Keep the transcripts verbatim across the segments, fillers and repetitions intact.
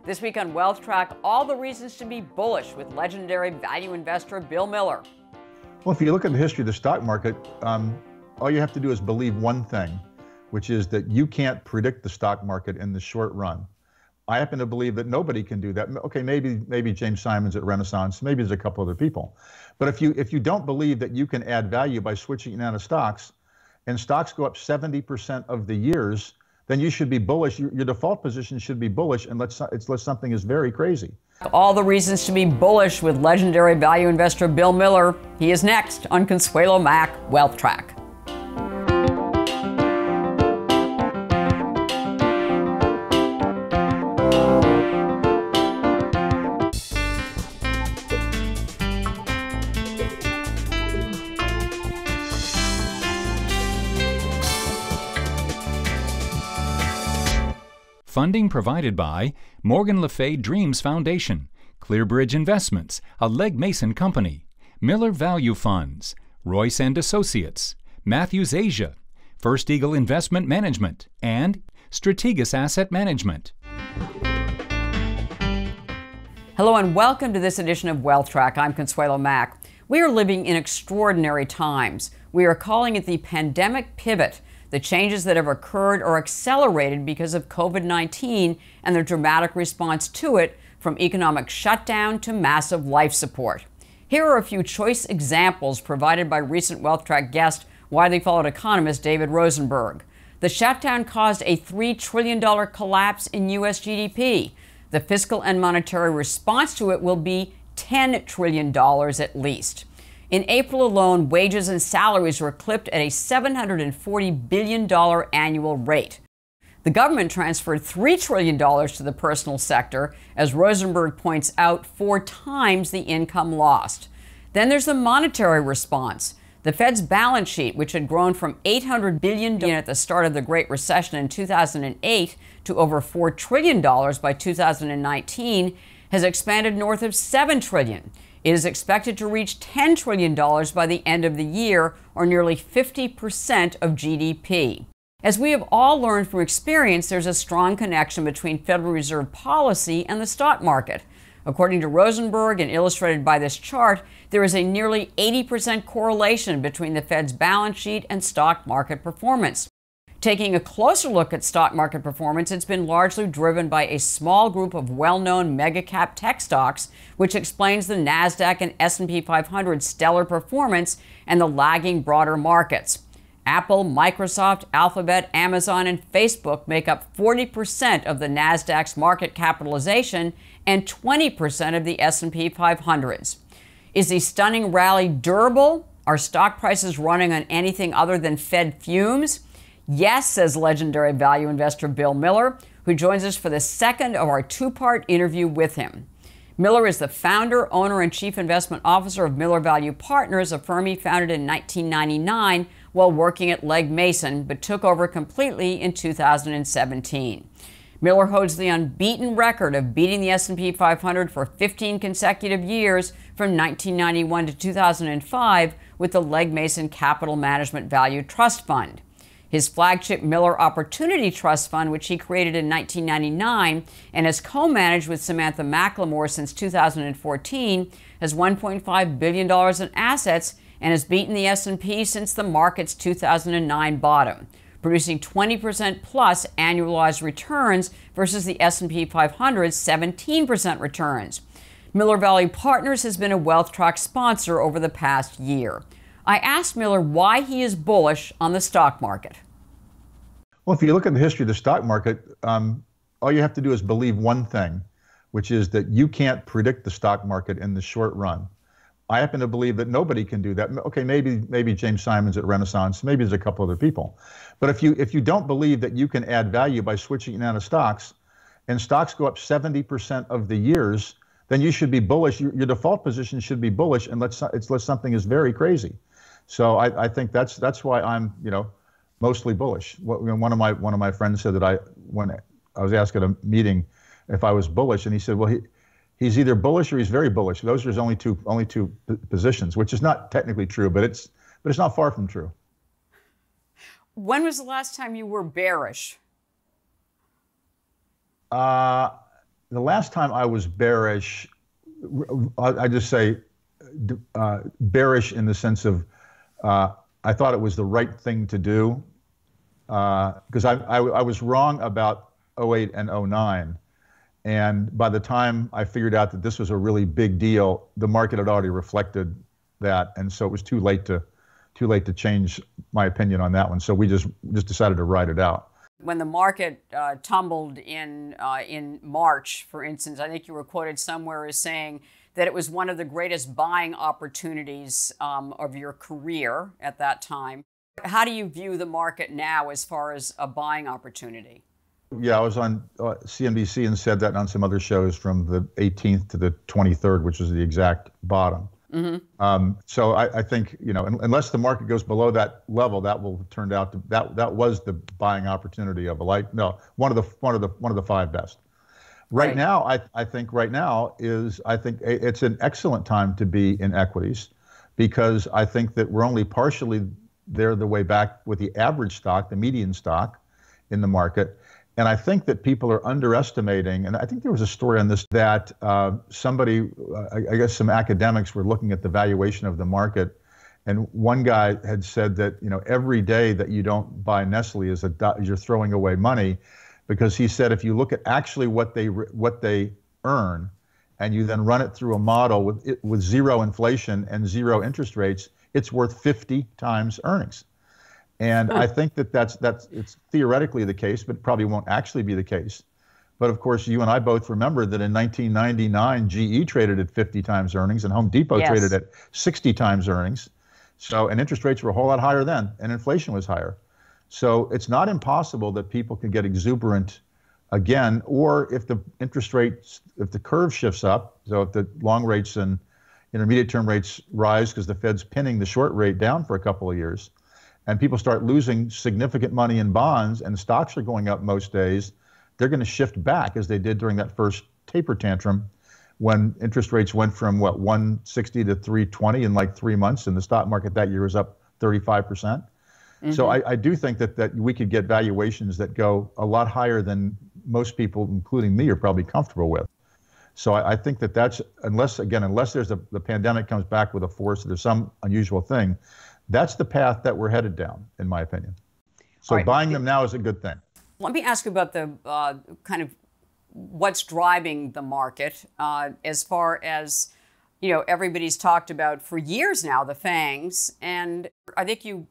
This week on Wealth Track, all the reasons to be bullish with legendary value investor Bill Miller. Well, if you look at the history of the stock market, um, all you have to do is believe one thing, which is that you can't predict the stock market in the short run. I happen to believe that nobody can do that. Okay, maybe maybe James Simons at Renaissance, maybe there's a couple other people. But if you if you don't believe that you can add value by switching out of stocks, and stocks go up seventy percent of the years, then you should be bullish. Your, your default position should be bullish unless, unless something is very crazy. All the reasons to be bullish with legendary value investor Bill Miller. He is next on Consuelo Mack Wealth Track. Funding provided by Morgan Le Fay Dreams Foundation, Clearbridge Investments, a Legg Mason company, Miller Value Funds, Royce and Associates, Matthews Asia, First Eagle Investment Management, and Strategas Asset Management. Hello and welcome to this edition of Wealth Track. I'm Consuelo Mack. We are living in extraordinary times. We are calling it the pandemic pivot. The changes that have occurred or accelerated because of COVID nineteen and the dramatic response to it, from economic shutdown to massive life support. Here are a few choice examples provided by recent Wealth Track guest, widely followed economist David Rosenberg. The shutdown caused a three trillion dollars collapse in U S G D P. The fiscal and monetary response to it will be ten trillion dollars at least. In April alone, wages and salaries were clipped at a seven hundred forty billion dollars annual rate. The government transferred three trillion dollars to the personal sector, as Rosenberg points out, four times the income lost. Then there's the monetary response. The Fed's balance sheet, which had grown from eight hundred billion dollars at the start of the Great Recession in two thousand eight to over four trillion dollars by two thousand nineteen, has expanded north of seven trillion dollars. It is expected to reach ten trillion dollars by the end of the year, or nearly fifty percent of G D P. As we have all learned from experience, there's a strong connection between Federal Reserve policy and the stock market. According to Rosenberg, and illustrated by this chart, there is a nearly eighty percent correlation between the Fed's balance sheet and stock market performance. Taking a closer look at stock market performance, it's been largely driven by a small group of well-known mega-cap tech stocks, which explains the NASDAQ and S and P five hundred stellar performance and the lagging broader markets. Apple, Microsoft, Alphabet, Amazon, and Facebook make up forty percent of the NASDAQ's market capitalization and twenty percent of the S and P five hundred's. Is the stunning rally durable? Are stock prices running on anything other than Fed fumes? Yes, says legendary value investor Bill Miller, who joins us for the second of our two-part interview with him. Miller is the founder, owner, and chief investment officer of Miller Value Partners, a firm he founded in nineteen ninety-nine while working at Legg Mason, but took over completely in two thousand seventeen. Miller holds the unbeaten record of beating the S and P five hundred for fifteen consecutive years from nineteen ninety-one to two thousand five with the Legg Mason Capital Management Value Trust Fund. His flagship Miller Opportunity Trust Fund, which he created in nineteen ninety-nine and has co-managed with Samantha McLemore since two thousand fourteen, has one point five billion dollars in assets and has beaten the S and P since the market's two thousand nine bottom, producing twenty percent plus annualized returns versus the S and P five hundred's seventeen percent returns. Miller Value Partners has been a Wealth Track sponsor over the past year. I asked Miller why he is bullish on the stock market. Well, if you look at the history of the stock market, um, all you have to do is believe one thing, which is that you can't predict the stock market in the short run. I happen to believe that nobody can do that. Okay, maybe maybe James Simons at Renaissance, maybe there's a couple other people. But if you if you don't believe that you can add value by switching out of stocks, and stocks go up seventy percent of the years, then you should be bullish. Your, your default position should be bullish unless, unless something is very crazy. So I, I think that's that's why I'm you know mostly bullish. One of my one of my friends said that I when I was asked at a meeting if I was bullish, and he said, well, he he's either bullish or he's very bullish. Those are his only two only two positions, which is not technically true, but it's but it's not far from true. When was the last time you were bearish? Uh, the last time I was bearish, I, I just say uh, bearish in the sense of uh, I thought it was the right thing to do because uh, I, I, I was wrong about oh eight and oh nine. And by the time I figured out that this was a really big deal, the market had already reflected that, and so it was too late to too late to change my opinion on that one. So we just just decided to ride it out. When the market uh, tumbled in uh, in March, for instance, I think you were quoted somewhere as saying that it was one of the greatest buying opportunities um, of your career at that time. How do you view the market now as far as a buying opportunity? Yeah, I was on uh, C N B C and said that on some other shows from the eighteenth to the twenty-third, which was the exact bottom. Mm-hmm. um, so I, I think, you know, unless the market goes below that level, that will turn out to that that was the buying opportunity of a light. No, one of the one of the one of the five best. Right, right now, I I think right now is I think it's an excellent time to be in equities because I think that we're only partially there the way back with the average stock, the median stock in the market. And I think that people are underestimating, and I think there was a story on this that uh, somebody, uh, I, I guess some academics were looking at the valuation of the market, and one guy had said that, you know, every day that you don't buy Nestle is a you're throwing away money, because he said if you look at actually what they what they earn, and you then run it through a model with it, with zero inflation and zero interest rates, it's worth fifty times earnings. And I think that that's, that's it's theoretically the case, but probably won't actually be the case. But of course, you and I both remember that in nineteen ninety-nine, G E traded at fifty times earnings and Home Depot yes. traded at sixty times earnings. So, and interest rates were a whole lot higher then, and inflation was higher. So it's not impossible that people can get exuberant again, or if the interest rates, if the curve shifts up, so if the long rates and intermediate term rates rise because the Fed's pinning the short rate down for a couple of years, and people start losing significant money in bonds and stocks are going up most days, they're going to shift back as they did during that first taper tantrum when interest rates went from, what, one sixty to three twenty in like three months, and the stock market that year was up thirty-five percent. Mm-hmm. So I, I do think that, that we could get valuations that go a lot higher than most people, including me, are probably comfortable with. So I, I think that that's, unless, again, unless there's a, the pandemic comes back with a force, there's some unusual thing, that's the path that we're headed down, in my opinion. So right. buying them now is a good thing. Let me ask you about the uh, kind of what's driving the market uh, as far as, you know, everybody's talked about for years now, the FANGs. And I think you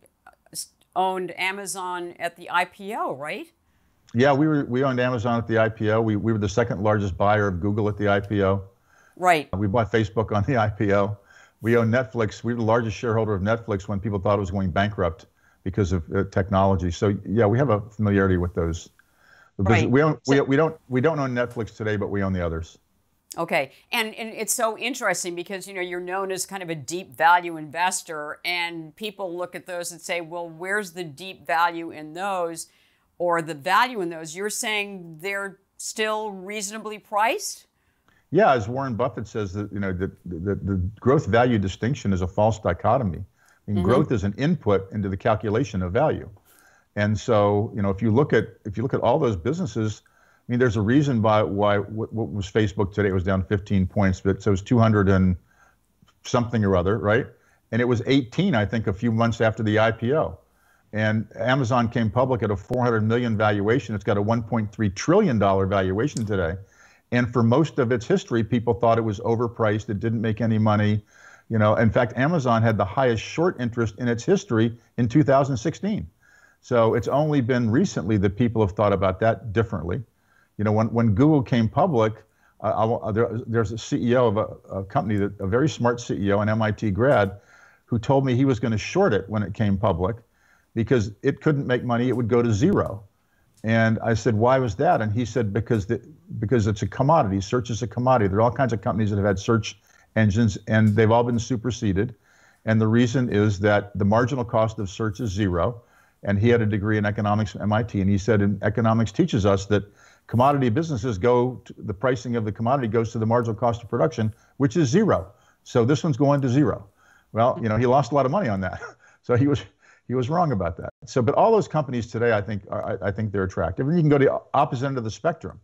owned Amazon at the I P O, right? Yeah, we were we owned Amazon at the I P O. We, we were the second largest buyer of Google at the I P O. Right. We bought Facebook on the I P O. We own Netflix. We were the largest shareholder of Netflix when people thought it was going bankrupt because of uh, technology. So yeah, we have a familiarity with those. Right. We, own, so, we, we don't we don't own Netflix today, but we own the others. Okay, and and it's so interesting because, you know, you're known as kind of a deep value investor, and people look at those and say, well, where's the deep value in those, or the value in those? You're saying they're still reasonably priced? Yeah, as Warren Buffett says, that, you know, the, the, the growth value distinction is a false dichotomy. I mean, mm-hmm. growth is an input into the calculation of value. And so, you know, if you look at if you look at all those businesses, I mean, there's a reason by why what, what was Facebook today? It was down fifteen points, but so it was two hundred and something or other, right? And it was eighteen, I think, a few months after the I P O. And Amazon came public at a four hundred million valuation. It's got a one point three trillion dollar valuation today. And for most of its history, people thought it was overpriced. It didn't make any money. You know, in fact, Amazon had the highest short interest in its history in two thousand sixteen. So it's only been recently that people have thought about that differently. You know, when, when Google came public, uh, I, there, there's a C E O of a, a company, that a very smart C E O, an M I T grad, who told me he was going to short it when it came public because it couldn't make money. It would go to zero. And I said, why was that? And he said, because the, because it's a commodity. Search is a commodity. There are all kinds of companies that have had search engines, and they've all been superseded. And the reason is that the marginal cost of search is zero. And he had a degree in economics from M I T. And he said, and economics teaches us that commodity businesses go, to, the pricing of the commodity goes to the marginal cost of production, which is zero. So this one's going to zero. Well, you know, he lost a lot of money on that. So he was he was wrong about that. So, but all those companies today, I think, are, I think they're attractive. And you can go to the opposite end of the spectrum,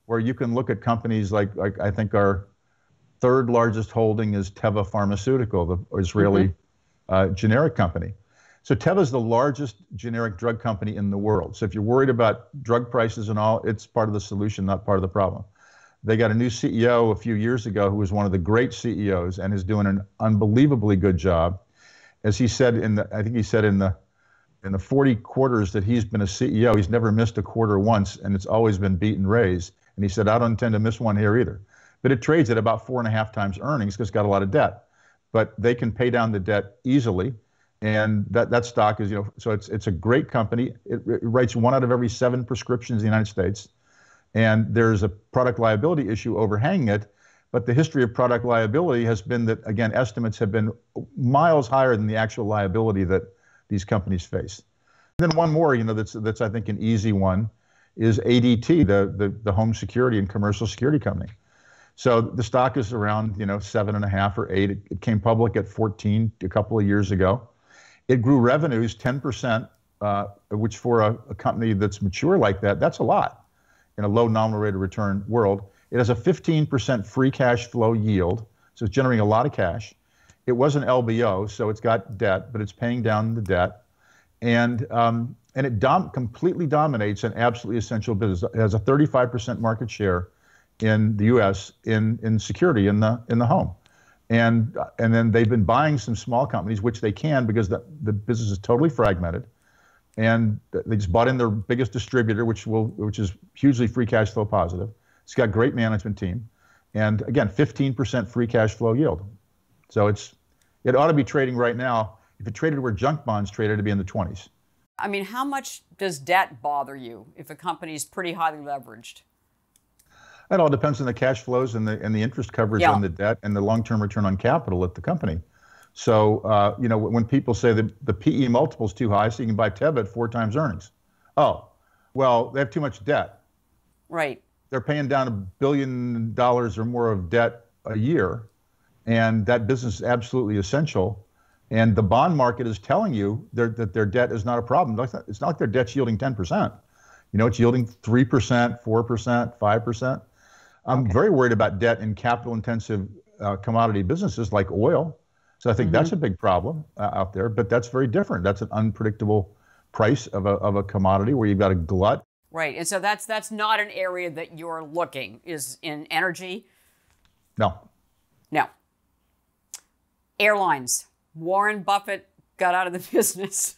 where you can look at companies like, like I think our third largest holding is Teva Pharmaceutical, the Israeli mm-hmm. uh, generic company. So Teva is the largest generic drug company in the world. So if you're worried about drug prices and all, it's part of the solution, not part of the problem. They got a new C E O a few years ago who was one of the great C E Os and is doing an unbelievably good job. As he said in the, I think he said in the, in the forty quarters that he's been a C E O, he's never missed a quarter once, and it's always been beat and raised. And he said, I don't intend to miss one here either. But it trades at about four and a half times earnings because it's got a lot of debt. But they can pay down the debt easily. And that, that stock is, you know, so it's it's a great company. It, it writes one out of every seven prescriptions in the United States. And there's a product liability issue overhanging it. But the history of product liability has been that, again, estimates have been miles higher than the actual liability that these companies face. And then one more, you know, that's, that's I think, an easy one is A D T, the, the, the home security and commercial security company. So the stock is around, you know, seven and a half or eight. It, it came public at fourteen a couple of years ago. It grew revenues ten percent, uh, which for a, a company that's mature like that, that's a lot in a low nominal rate of return world. It has a fifteen percent free cash flow yield, so it's generating a lot of cash. It was an L B O, so it's got debt, but it's paying down the debt. And um, and it dom completely dominates an absolutely essential business. It has a thirty-five percent market share in the U S in in security in the in the home, and and then they've been buying some small companies, which they can because the the business is totally fragmented, and they just bought in their biggest distributor, which will which is hugely free cash flow positive. It's got a great management team, and again, fifteen percent free cash flow yield. So it's it ought to be trading right now. If it traded where junk bonds traded, it'd be in the twenties. I mean, how much does debt bother you if a company is pretty highly leveraged? It all depends on the cash flows and the and the interest coverage yeah. on the debt and the long-term return on capital at the company. So, uh, you know, when people say that the P E multiple is too high, so you can buy Teva at four times earnings. Oh, well, they have too much debt. Right. They're paying down a billion dollars or more of debt a year, and that business is absolutely essential. And the bond market is telling you that their debt is not a problem. It's not like their debt's yielding ten percent. You know, it's yielding three percent, four percent, five percent. I'm okay. very worried about debt in capital-intensive uh, commodity businesses like oil. So I think mm-hmm. that's a big problem uh, out there, but that's very different. That's an unpredictable price of a, of a commodity where you've got a glut. Right, and so that's that's not an area that you're looking, is in energy? No. No. Airlines. Warren Buffett got out of the business,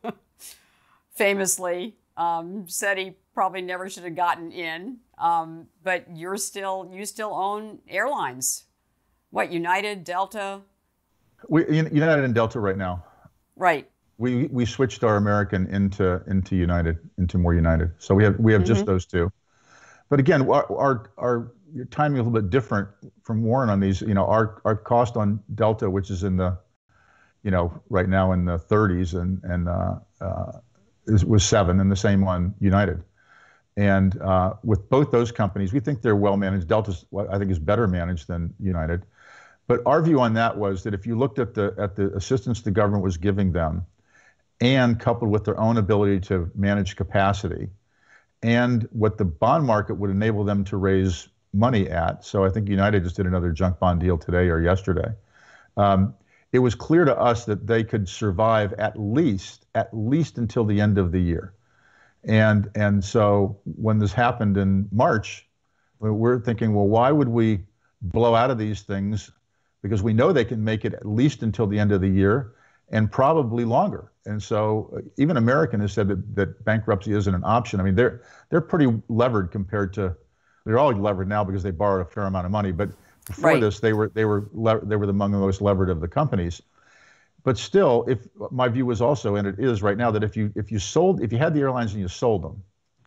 famously. Um, said he probably never should have gotten in, um, but you're still you still own airlines. What, United, Delta? We United and Delta right now. Right. We we switched our American into into United into more United, so we have we have mm-hmm. just those two. But again, our our, our your timing is a little bit different from Warren on these. You know, our our cost on Delta, which is in the, you know, right now in the thirties, and and uh, uh, is, was seven, and the same on United. And uh, with both those companies, we think they're well managed. Delta's, I think, is better managed than United. But our view on that was that if you looked at the at the assistance the government was giving them, and coupled with their own ability to manage capacity, and what the bond market would enable them to raise money at. So I think United just did another junk bond deal today or yesterday. Um, it was clear to us that they could survive at least at least until the end of the year. And and so when this happened in March, we're thinking, well, why would we blow out of these things? Because we know they can make it at least until the end of the year and probably longer. And so even American has said that, that bankruptcy isn't an option. I mean, they're they're pretty levered compared to, they're all levered now because they borrowed a fair amount of money. But before right. this, they were they were they were among the most levered of the companies. But still, if my view was also, and it is right now, that if you if you sold if you had the airlines and you sold them,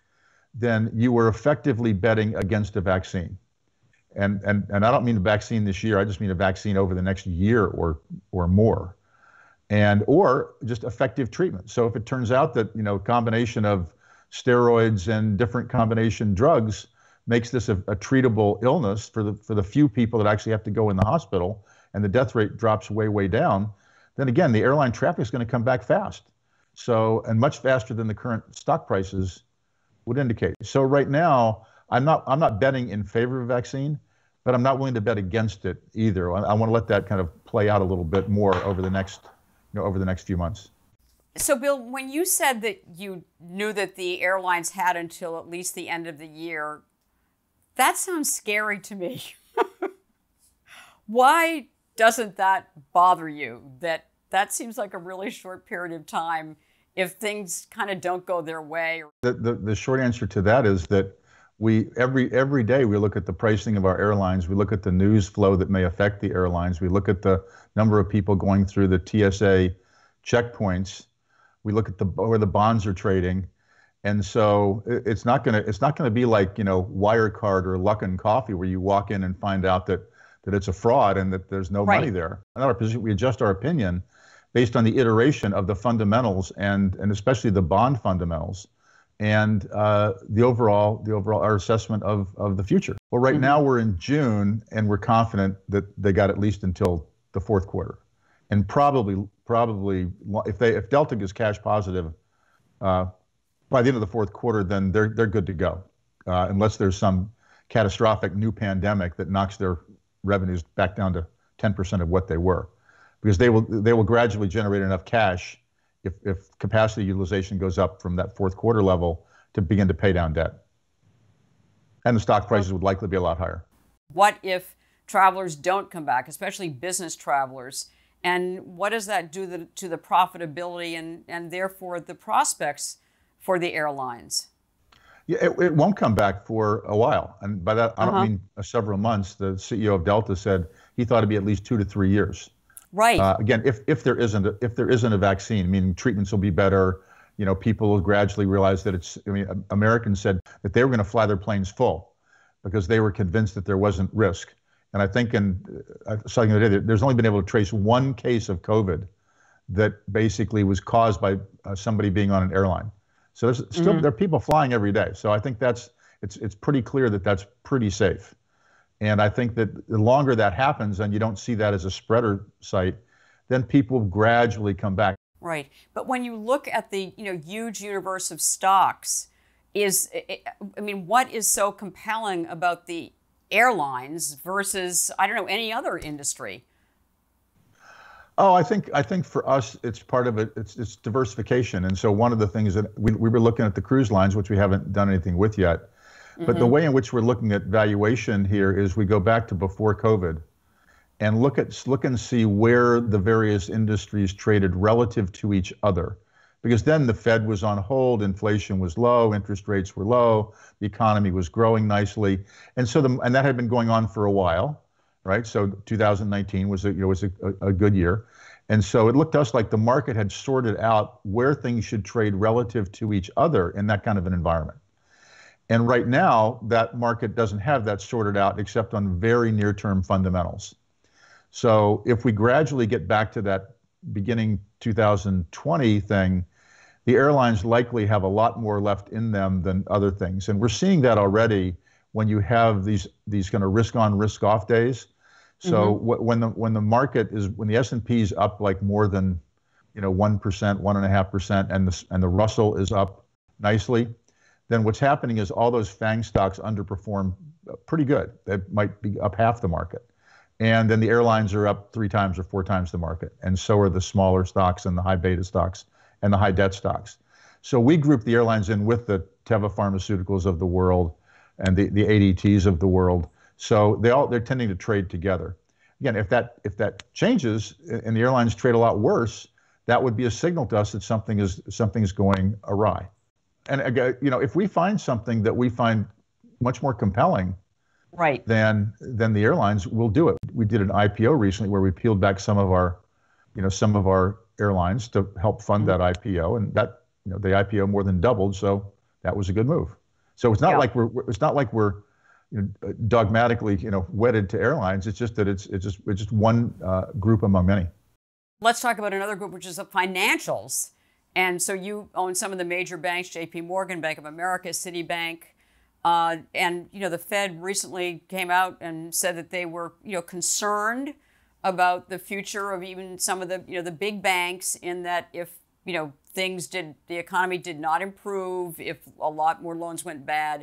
then you were effectively betting against a vaccine. And and and I don't mean a vaccine this year. I just mean a vaccine over the next year or or more, and or just effective treatment. So if it turns out that, you know, a combination of steroids and different combination drugs makes this a, a treatable illness for the for the few people that actually have to go in the hospital, and the death rate drops way way down, then again the airline traffic is going to come back fast. So and much faster than the current stock prices would indicate. So right now, I'm not I'm not betting in favor of vaccine, but I'm not willing to bet against it either. I, I want to let that kind of play out a little bit more over the next, you know, over the next few months. So, Bill, when you said that you knew that the airlines had until at least the end of the year, that sounds scary to me. Why doesn't that bother you? That that seems like a really short period of time if things kind of don't go their way. The, the, the short answer to that is that we every every day we look at the pricing of our airlines, we look at the news flow that may affect the airlines, we look at the number of people going through the T S A checkpoints, we look at the where the bonds are trading, and so it's not gonna it's not gonna be like, you know, Wirecard or Luckin Coffee where you walk in and find out that that it's a fraud and that there's no Right. money there. In our position, we adjust our opinion based on the iteration of the fundamentals and and especially the bond fundamentals and uh, the overall the overall our assessment of of the future. Well, right Mm-hmm. now we're in June and we're confident that they got at least until the fourth quarter, and probably probably if they if Delta is cash positive uh, by the end of the fourth quarter, then they're they're good to go, uh, unless there's some catastrophic new pandemic that knocks their revenues back down to ten percent of what they were, because they will they will gradually generate enough cash if, if capacity utilization goes up from that fourth quarter level to begin to pay down debt. And the stock prices would likely be a lot higher. What if travelers don't come back, especially business travelers? And what does that do the, to the profitability and, and therefore the prospects for the airlines? Yeah, it, it won't come back for a while. And by that, I don't Uh-huh. mean uh, several months. The C E O of Delta said he thought it'd be at least two to three years. Right. Uh, again, if, if there isn't a, if there isn't a vaccine, meaning treatments will be better, you know, people will gradually realize that it's, I mean, Americans said that they were going to fly their planes full because they were convinced that there wasn't risk. And I think, in, I saw the other day, there's only been able to trace one case of COVID that basically was caused by uh, somebody being on an airline. So there's still, Mhm. there are people flying every day. So I think that's, it's, it's pretty clear that that's pretty safe. And I think that the longer that happens and you don't see that as a spreader site, then people gradually come back. Right. But when you look at the, you know, huge universe of stocks, is, I mean, what is so compelling about the airlines versus, I don't know, any other industry? Oh, I think I think for us, it's part of it. It's, it's diversification. And so one of the things that we, we were looking at the cruise lines, which we haven't done anything with yet. But Mhm. the way in which we're looking at valuation here is we go back to before COVID and look at look and see where the various industries traded relative to each other. Because then the Fed was on hold, inflation was low, interest rates were low, the economy was growing nicely. And so the, and that had been going on for a while, right? So two thousand nineteen was a, you know, was a, a good year. And so it looked to us like the market had sorted out where things should trade relative to each other in that kind of an environment. And right now, that market doesn't have that sorted out except on very near-term fundamentals. So if we gradually get back to that beginning two thousand twenty thing, the airlines likely have a lot more left in them than other things. And we're seeing that already when you have these these kind of risk-on, risk-off days. So mm-hmm. w- when the when the market is, when the S and P is up like more than, you know, one percent, one and a half percent, and the and the Russell is up nicely, then what's happening is all those FANG stocks underperform pretty good. They might be up half the market. And then the airlines are up three times or four times the market. And so are the smaller stocks and the high beta stocks and the high debt stocks. So we group the airlines in with the Teva Pharmaceuticals of the world and the, the A D Ts of the world. So they all, they're tending to trade together. Again, if that, if that changes and the airlines trade a lot worse, that would be a signal to us that something is, something is going awry. And again, you know, if we find something that we find much more compelling, right, than than the airlines, we'll do it. We did an I P O recently where we peeled back some of our, you know, some of our airlines to help fund mm-hmm. that I P O, and that, you know, the I P O more than doubled, so that was a good move. So it's not yeah. like we're it's not like we're, you know, dogmatically, you know, wedded to airlines. It's just that it's it's just it's just one uh, group among many. Let's talk about another group, which is the financials. And so you own some of the major banks: J P Morgan, Bank of America, Citibank. Uh, and, you know, the Fed recently came out and said that they were, you know, concerned about the future of even some of the, you know, the big banks, in that if, you know, things did, the economy did not improve, if a lot more loans went bad,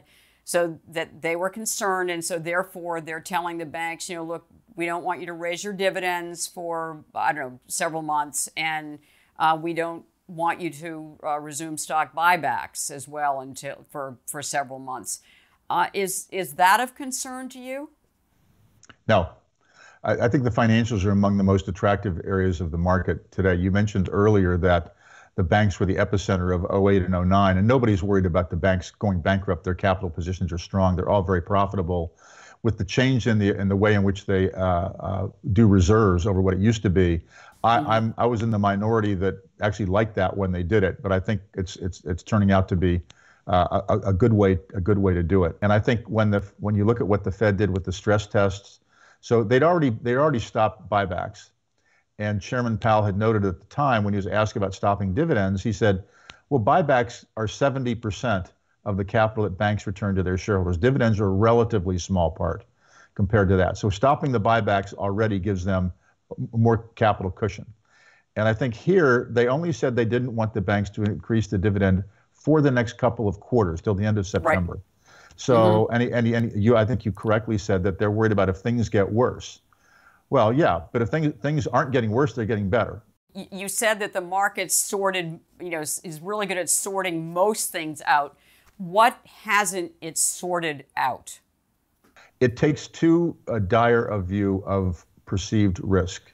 So that they were concerned, and so therefore they're telling the banks, you know, look, we don't want you to raise your dividends for, I don't know, several months, and uh, we don't want you to uh, resume stock buybacks as well until for, for several months. Uh, is is that of concern to you? No. I, I think the financials are among the most attractive areas of the market today. You mentioned earlier that the banks were the epicenter of oh eight and oh nine, and nobody's worried about the banks going bankrupt. Their capital positions are strong. They're all very profitable. With the change in the in the way in which they uh, uh, do reserves over what it used to be, I, mm-hmm. I'm I was in the minority that actually liked that when they did it. But I think it's it's it's turning out to be uh, a, a good way a good way to do it. And I think when the when you look at what the Fed did with the stress tests, so they'd already they'd already stopped buybacks. And Chairman Powell had noted at the time when he was asked about stopping dividends, he said, well, buybacks are seventy percent of the capital that banks return to their shareholders. Dividends are a relatively small part compared to that. So stopping the buybacks already gives them more capital cushion. And I think here, they only said they didn't want the banks to increase the dividend for the next couple of quarters, till the end of September. Right. So, mm-hmm. and, and, and you, I think you correctly said that they're worried about if things get worse. Well, yeah, but if things things aren't getting worse, they're getting better. You said that the market sorted, you know, is really good at sorting most things out. What hasn't it sorted out? It takes too uh, dire a view of perceived risk.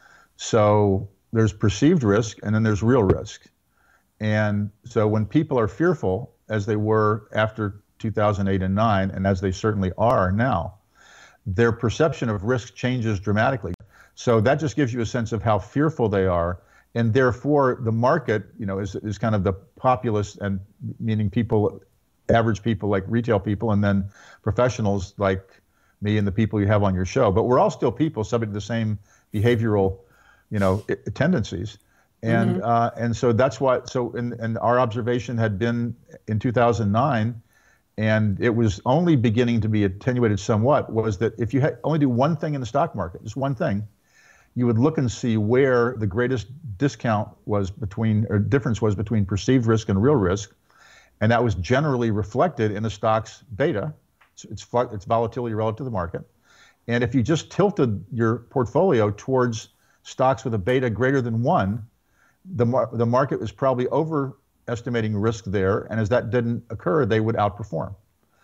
So there's perceived risk, and then there's real risk. And so when people are fearful, as they were after two thousand eight and nine, and as they certainly are now, their perception of risk changes dramatically. So that just gives you a sense of how fearful they are. And therefore, the market, you know, is, is kind of the populace, and meaning people, average people like retail people, and then professionals like me and the people you have on your show. But we're all still people subject to the same behavioral, you know, tendencies. And mm-hmm. uh, and so that's why, so in, and our observation had been in two thousand nine, and it was only beginning to be attenuated somewhat, was that if you had only do one thing in the stock market, just one thing, you would look and see where the greatest discount was between, or difference was between perceived risk and real risk. And that was generally reflected in the stock's beta, its, its, its volatility relative to the market. And if you just tilted your portfolio towards stocks with a beta greater than one, the, mar the market was probably over estimating risk there, and as that didn't occur, they would outperform.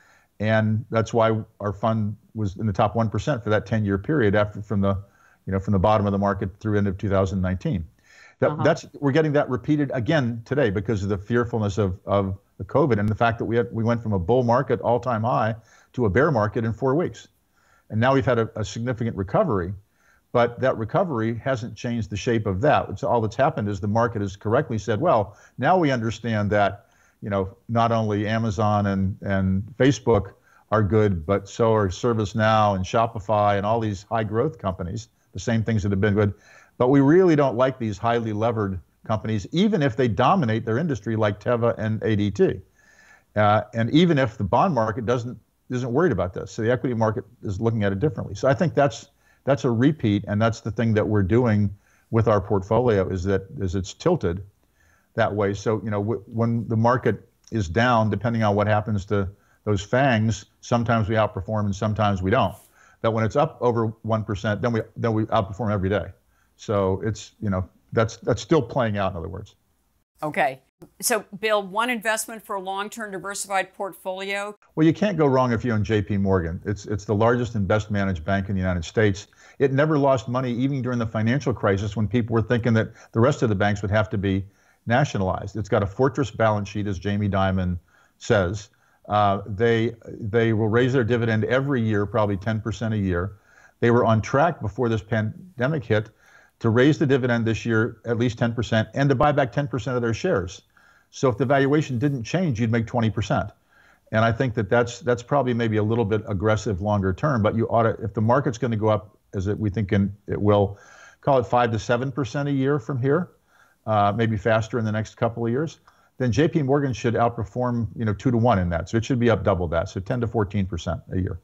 And that's why our fund was in the top one percent for that ten-year period after from the, you know, from the bottom of the market through end of two thousand nineteen. That, uh-huh. That's we're getting that repeated again today because of the fearfulness of of the COVID and the fact that we had we went from a bull market all-time high to a bear market in four weeks, and now we've had a, a significant recovery. But that recovery hasn't changed the shape of that. It's, all that's happened is the market has correctly said, well, now we understand that, you know, not only Amazon and, and Facebook are good, but so are ServiceNow and Shopify and all these high growth companies, the same things that have been good. But we really don't like these highly levered companies, even if they dominate their industry like Teva and A D T. Uh, and even if the bond market doesn't isn't worried about this. So the equity market is looking at it differently. So I think that's That's a repeat, and that's the thing that we're doing with our portfolio is that is it's tilted that way. So, you know, w when the market is down, depending on what happens to those FANGs, sometimes we outperform and sometimes we don't. But when it's up over one percent, then we then we outperform every day. So it's, you know, that's that's still playing out, in other words. Okay. So, Bill, one investment for a long-term diversified portfolio? Well, you can't go wrong if you own J P Morgan. It's, it's the largest and best managed bank in the United States. It never lost money, even during the financial crisis when people were thinking that the rest of the banks would have to be nationalized. It's got a fortress balance sheet, as Jamie Dimon says. Uh, they, they will raise their dividend every year, probably ten percent a year. They were on track before this pandemic hit to raise the dividend this year at least ten percent and to buy back ten percent of their shares. So if the valuation didn't change, you'd make twenty percent. And I think that that's, that's probably maybe a little bit aggressive longer term, but you ought to, if the market's going to go up, as it, we think in, it will, call it five to seven percent a year from here, uh, maybe faster in the next couple of years, then J P Morgan should outperform, you know, two to one in that. So it should be up double that, so ten to fourteen percent a year.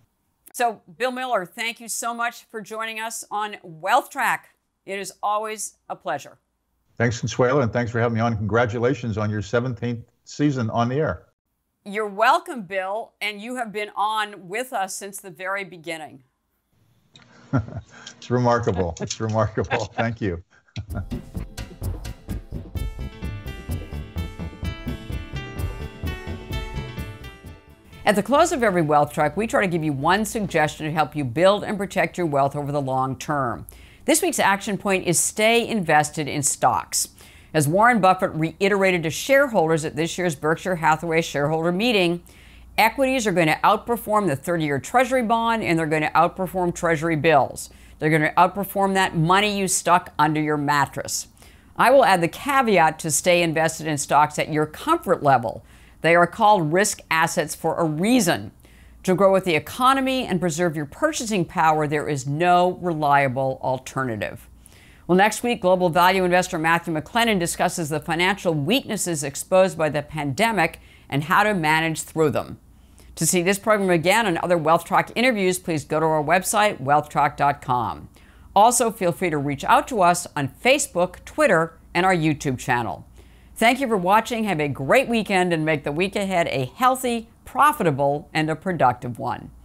So, Bill Miller, thank you so much for joining us on Wealth Track. It is always a pleasure. Thanks, Consuelo, and thanks for having me on. Congratulations on your seventeenth season on the air. You're welcome, Bill, and you have been on with us since the very beginning. It's remarkable. It's remarkable. Thank you. At the close of every Wealth Track, we try to give you one suggestion to help you build and protect your wealth over the long term. This week's action point is stay invested in stocks. As Warren Buffett reiterated to shareholders at this year's Berkshire Hathaway shareholder meeting, equities are going to outperform the thirty-year Treasury bond, and they're going to outperform Treasury bills. They're going to outperform that money you stuck under your mattress. I will add the caveat to stay invested in stocks at your comfort level. They are called risk assets for a reason. To grow with the economy and preserve your purchasing power, there is no reliable alternative. Well, next week, global value investor Matthew McLennan discusses the financial weaknesses exposed by the pandemic and how to manage through them. To see this program again and other Wealth Track interviews, please go to our website, wealth track dot com. Also, feel free to reach out to us on Facebook, Twitter, and our YouTube channel. Thank you for watching. Have a great weekend and make the week ahead a healthy, profitable, and a productive one.